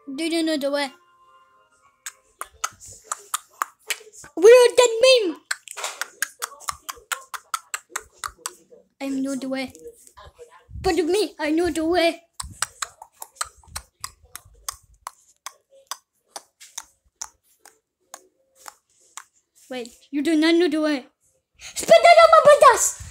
Do you know the way? Where that meme? I know the way. But me, I know the way. Wait, you do not know the way. Spit that on my buttons!